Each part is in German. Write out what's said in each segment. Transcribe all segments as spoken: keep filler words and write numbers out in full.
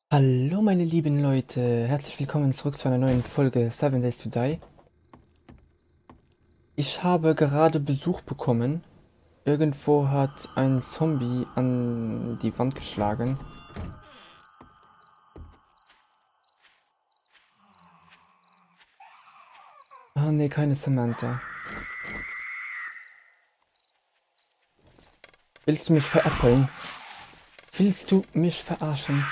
Hallo meine lieben Leute, herzlich willkommen zurück zu einer neuen Folge Seven Days to Die. Ich habe gerade Besuch bekommen. Irgendwo hat ein Zombie an die Wand geschlagen. Ah ne, keine Samantha. Willst du mich veräppeln? Willst du mich verarschen?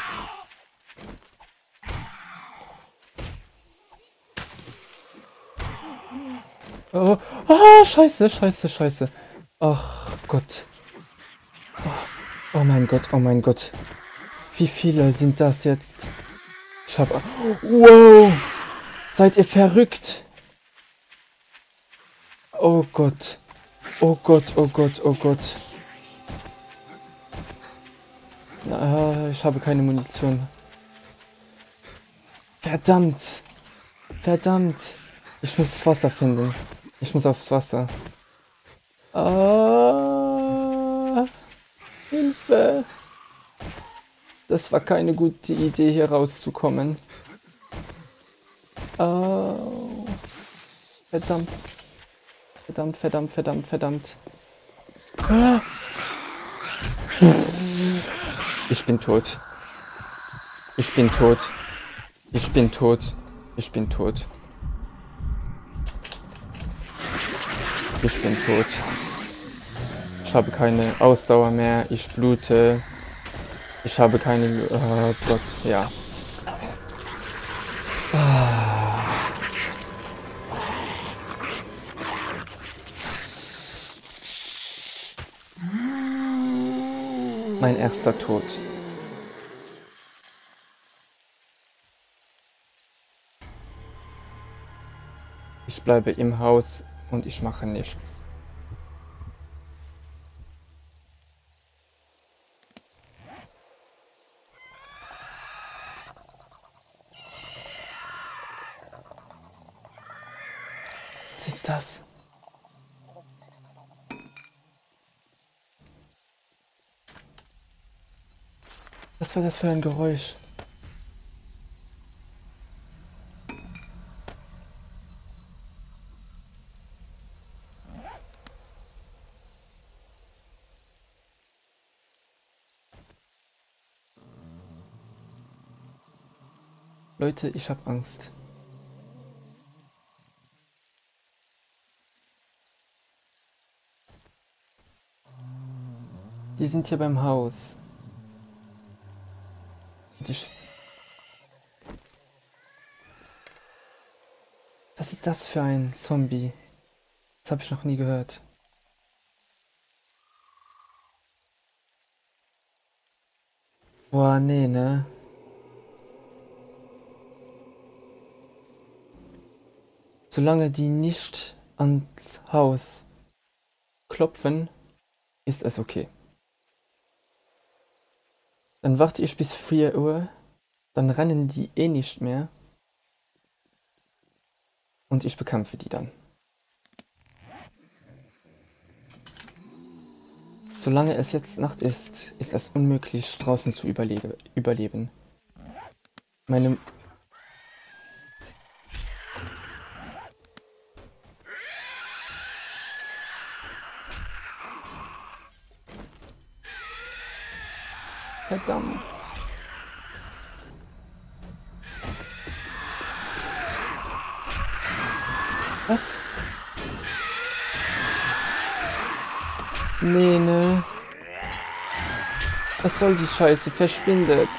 Oh, oh, scheiße, scheiße, scheiße. Ach Gott. Oh, oh mein Gott, oh mein Gott. Wie viele sind das jetzt? Ich hab... Wow! Seid ihr verrückt? Oh Gott. Oh Gott, oh Gott, oh Gott. Na, ich habe keine Munition. Verdammt. Verdammt. Ich muss Wasser finden. Ich muss aufs Wasser. Ah, Hilfe. Das war keine gute Idee, hier rauszukommen. Oh. Verdammt. Verdammt, verdammt, verdammt, verdammt. Ah. Ich bin tot. Ich bin tot. Ich bin tot. Ich bin tot. Ich bin tot. Ich habe keine Ausdauer mehr. Ich blute. Ich habe keine... Oh Gott, ja. Ah. Mein erster Tod. Ich bleibe im Haus und ich mache nichts. Was ist das? Was war das für ein Geräusch? Leute, ich hab Angst. Die sind hier beim Haus. Und ich... Was ist das für ein Zombie? Das habe ich noch nie gehört. Boah, nee, ne? Solange die nicht ans Haus klopfen, ist es okay. Dann warte ich bis vier Uhr, dann rennen die eh nicht mehr und ich bekämpfe die dann. Solange es jetzt Nacht ist, ist es unmöglich, draußen zu überlebe überleben. Meine... Verdammt. Was? Nee, ne? Was soll die Scheiße? Verschwindet.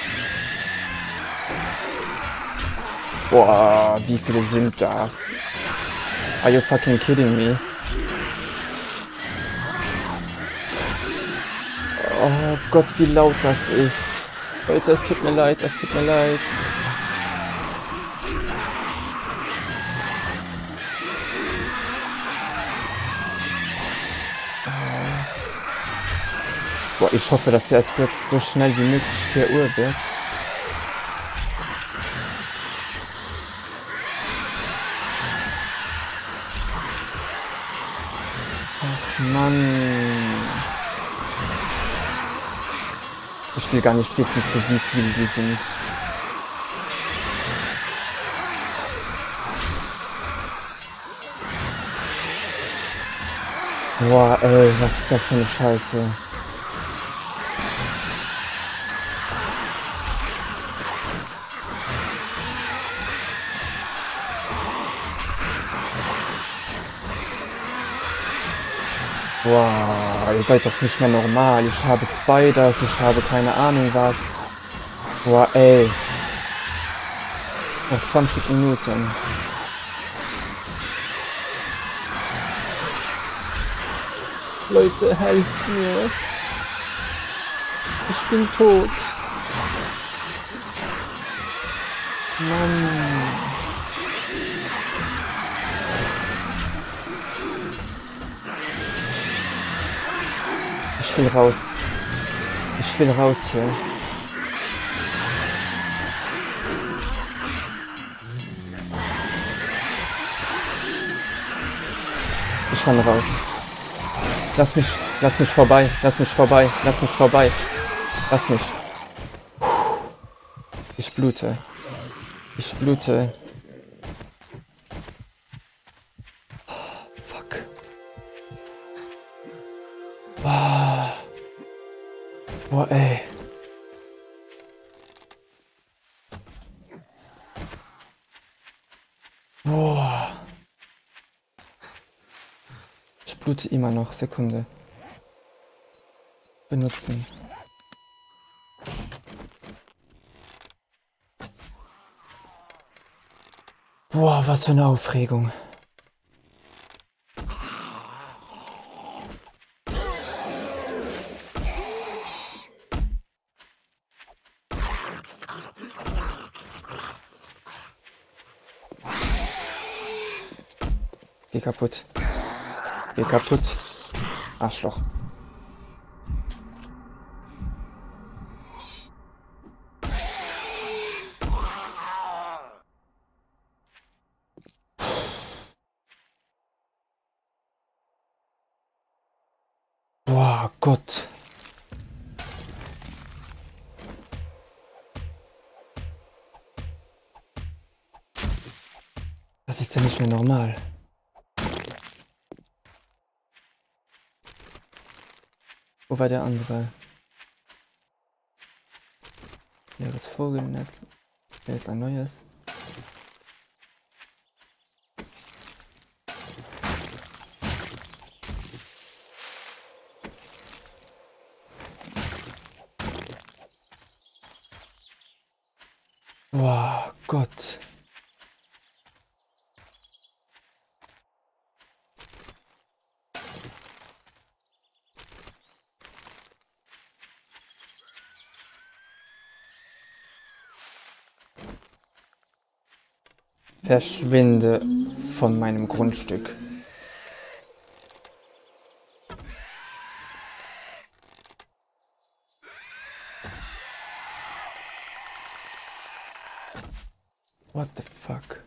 Boah, wie viele sind das? Are you fucking kidding me? Oh Gott, wie laut das ist. Leute, es tut mir leid, es tut mir leid. Boah, ich hoffe, dass es jetzt so schnell wie möglich vier Uhr wird. Ach Mann. Ich will gar nicht wissen, zu wie viel die sind. Boah, ey, was ist das für eine Scheiße? Boah, ihr seid doch nicht mehr normal. Ich habe Spiders, ich habe keine Ahnung was. Boah, ey. Noch zwanzig Minuten. Leute, helft mir. Ich bin tot. Mann. Ich will raus. Ich will raus hier. Ich renn raus. Lass mich, lass mich vorbei, lass mich vorbei, lass mich vorbei. Lass mich. Ich blute. Ich blute. Fuck. Boah. Boah, ey. Boah. Ich blute immer noch. Sekunde. Benutzen. Boah, was für eine Aufregung. Geh kaputt. Geh kaputt. Arschloch. Boah, Gott. Das ist ja nicht mehr normal. Wo war der andere? Leeres Vogelnetz. Hier ist ein neues. Boah, Gott. Verschwinde von meinem Grundstück. What the fuck?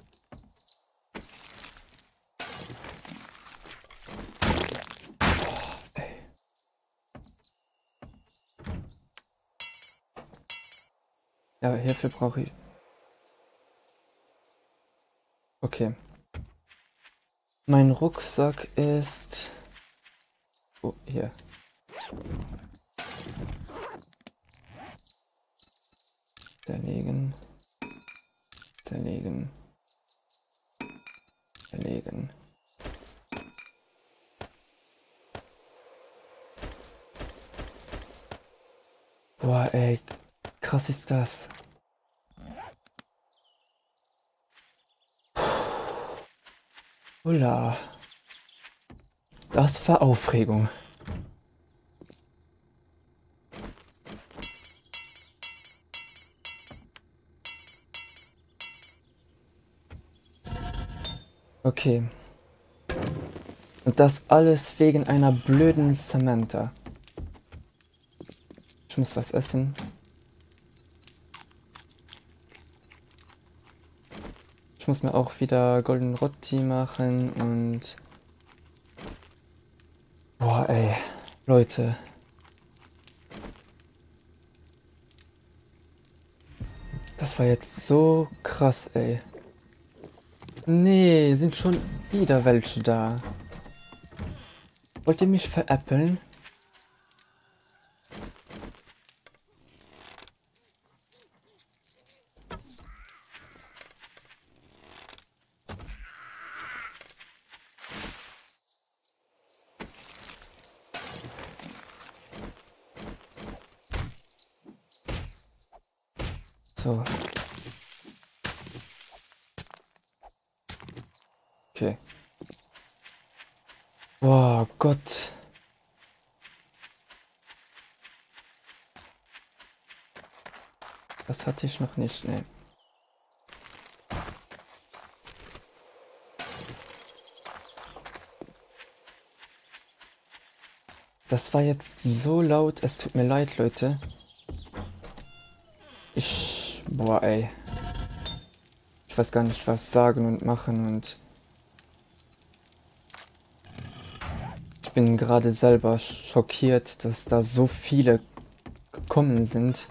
Oh, ey. Ja, hierfür brauche ich... Okay. Mein Rucksack ist... Oh, hier. Zerlegen. Zerlegen. Zerlegen. Boah, ey. Krass ist das. Hola. Das war Aufregung. Okay. Und das alles wegen einer blöden Samantha. Ich muss was essen. Ich muss mir auch wieder Golden Rotti machen und... Boah, ey. Leute. Das war jetzt so krass, ey. Nee, sind schon wieder welche da. Wollt ihr mich veräppeln? So. Okay. Boah, Gott. Das hatte ich noch nicht, ne. Das war jetzt so laut, es tut mir leid, Leute. Ich... Boah, ey. Ich weiß gar nicht, was sagen und machen und... Ich bin gerade selber schockiert, dass da so viele gekommen sind.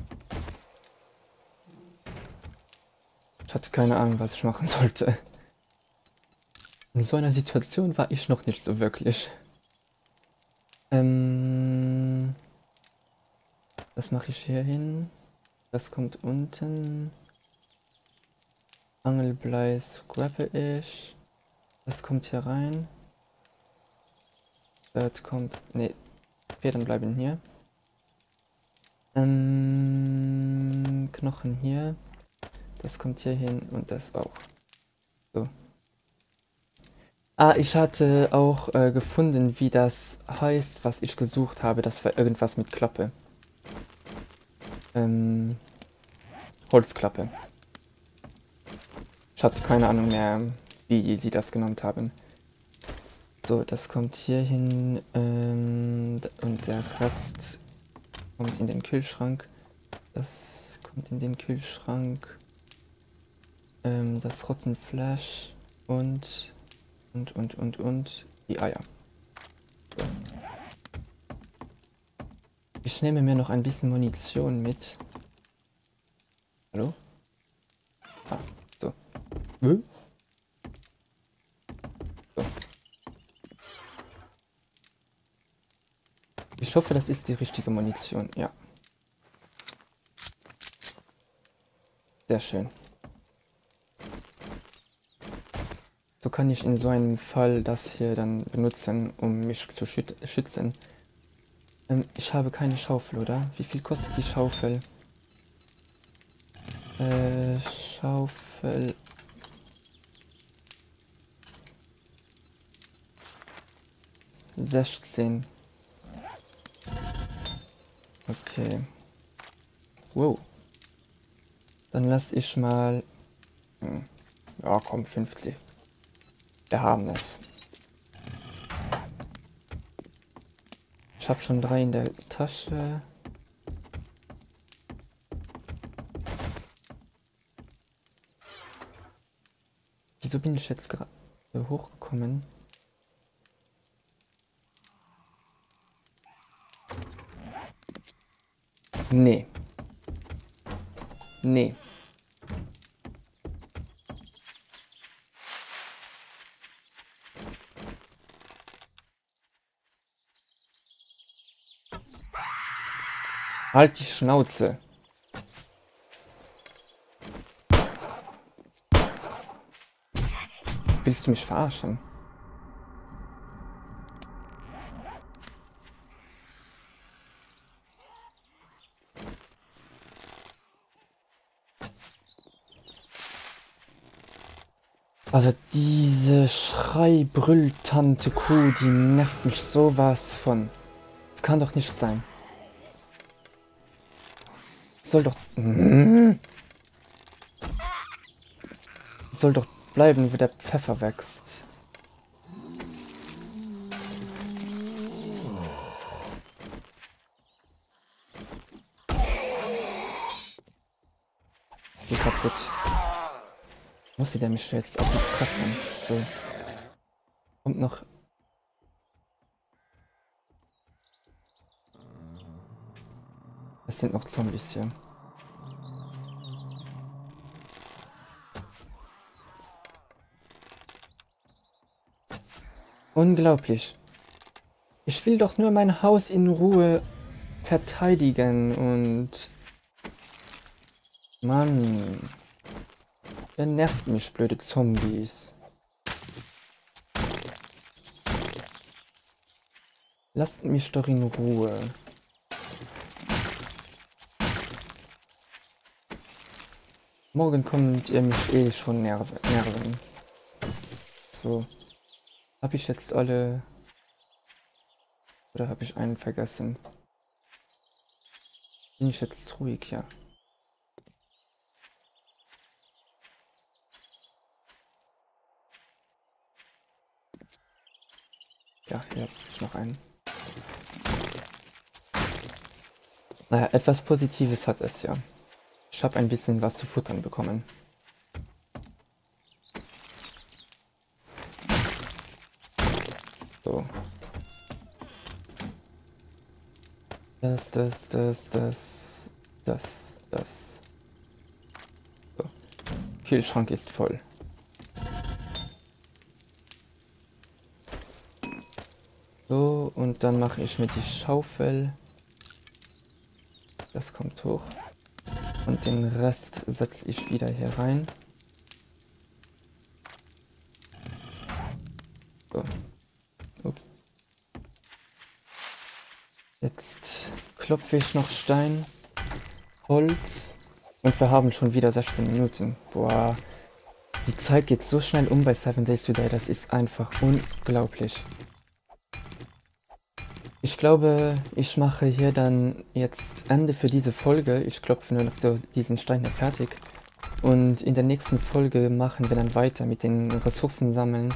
Ich hatte keine Ahnung, was ich machen sollte. In so einer Situation war ich noch nicht so wirklich. Ähm... Das mache ich hier hin. Das kommt unten. Angelblei scrappe ich. Das kommt hier rein. Das kommt... Ne, Federn bleiben hier. Ähm, Knochen hier. Das kommt hier hin und das auch. So. Ah, ich hatte auch äh, gefunden, wie das heißt, was ich gesucht habe. Das war irgendwas mit Klappe. Ähm, Holzklappe. Ich hatte keine Ahnung mehr, wie sie das genannt haben. So, das kommt hier hin ähm, und der Rest kommt in den Kühlschrank. Das kommt in den Kühlschrank. Ähm, das Rottenfleisch und und und und und die Eier. So. Ich nehme mir noch ein bisschen Munition mit. Hallo? Ah, so. Hm? So. Ich hoffe, das ist die richtige Munition. Ja. Sehr schön. So kann ich in so einem Fall das hier dann benutzen, um mich zu schützen. Ähm, ich habe keine Schaufel, oder? Wie viel kostet die Schaufel? Äh, Schaufel. sechzehn. Okay. Wow. Dann lass ich mal... Hm. Ja, komm, fünfzig. Wir haben es. Ich habe schon drei in der Tasche. Wieso bin ich jetzt gerade hochgekommen? Nee. Nee. Halt die Schnauze. Willst du mich verarschen? Also diese Schrei-Brüll-Tante Kuh, die nervt mich sowas von. Das kann doch nicht sein. Soll doch... Mm, soll doch bleiben, wo der Pfeffer wächst. Geh kaputt. Muss der mich jetzt auch noch treffen? So. Kommt noch... Es sind noch Zombies hier. Unglaublich. Ich will doch nur mein Haus in Ruhe verteidigen und... Mann. Der nervt mich, blöde Zombies. Lasst mich doch in Ruhe. Morgen kommt ihr mich eh schon nerven. nerven. So. Habe ich jetzt alle... Oder habe ich einen vergessen? Bin ich jetzt ruhig, ja. Ja, hier habe ich noch einen. Naja, etwas Positives hat es ja. Ich habe ein bisschen was zu futtern bekommen. So. Das, das, das, das, das, das. So. Kühlschrank ist voll. So, und dann mache ich mir die Schaufel. Das kommt hoch. Und den Rest setze ich wieder hier rein. So. Ups. Jetzt klopfe ich noch Stein, Holz und wir haben schon wieder sechzehn Minuten. Boah, die Zeit geht so schnell um bei Seven Days to Die, das ist einfach unglaublich. Ich glaube, ich mache hier dann jetzt Ende für diese Folge. Ich klopfe nur noch diesen Stein hier fertig. Und in der nächsten Folge machen wir dann weiter mit den Ressourcen sammeln.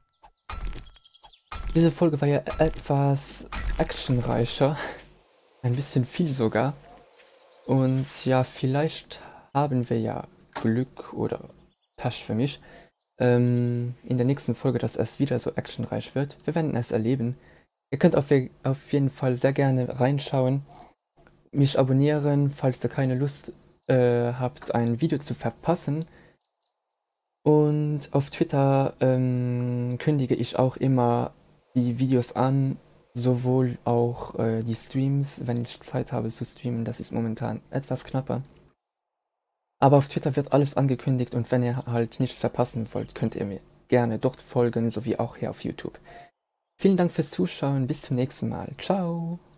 Diese Folge war ja etwas actionreicher. Ein bisschen viel sogar. Und ja, vielleicht haben wir ja Glück oder Pech für mich. Ähm, in der nächsten Folge, dass es wieder so actionreich wird. Wir werden es erleben. Ihr könnt auf, auf jeden Fall sehr gerne reinschauen, mich abonnieren, falls ihr keine Lust äh, habt, ein Video zu verpassen. Und auf Twitter ähm, kündige ich auch immer die Videos an, sowohl auch äh, die Streams, wenn ich Zeit habe zu streamen. Das ist momentan etwas knapper. Aber auf Twitter wird alles angekündigt und wenn ihr halt nichts verpassen wollt, könnt ihr mir gerne dort folgen, sowie auch hier auf YouTube. Vielen Dank fürs Zuschauen, bis zum nächsten Mal. Ciao!